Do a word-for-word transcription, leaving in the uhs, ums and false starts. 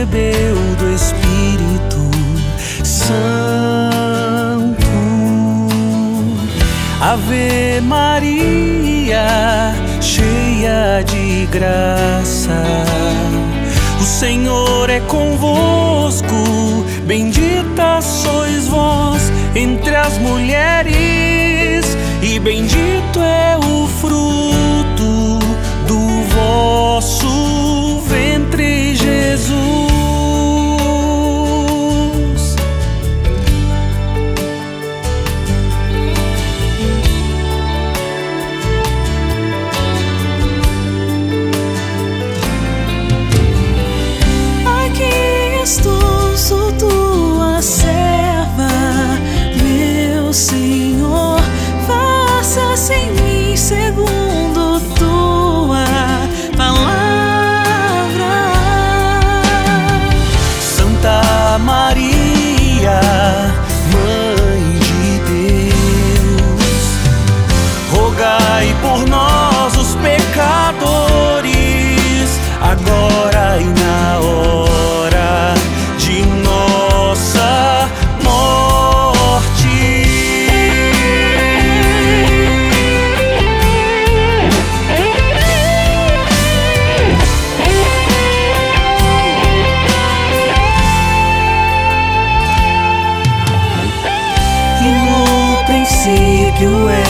concebeu do Espírito Santo. Ave Maria, cheia de graça, o Senhor é convosco, bendita sois vós entre as mulheres, e bendito é o fruto do vosso ventre, Jesus. Aqui estou, sou tua serva, meu Senhor, faça-se em mim segundo tua palavra. Santa Maria, Mãe de Deus, rogai por nós os pecadores, agora e na hora de nossa morte. E no princípio é